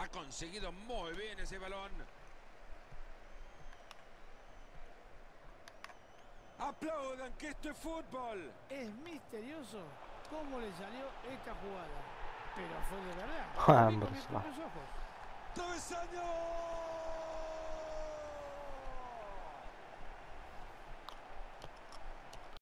conseguido muy bien ese balón. Aplaudan que esto es fútbol. Es misterioso cómo le salió esta jugada. Pero fue de verdad. Lo vi con mis Vamos, va. propios ojos. ¡Travesaño!